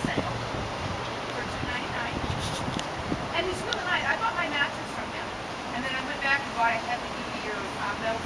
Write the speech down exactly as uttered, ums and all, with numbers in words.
sale for two ninety-nine. And he's really nice. I bought my mattress from him. And then I went back and bought a heavy duty or uh, metal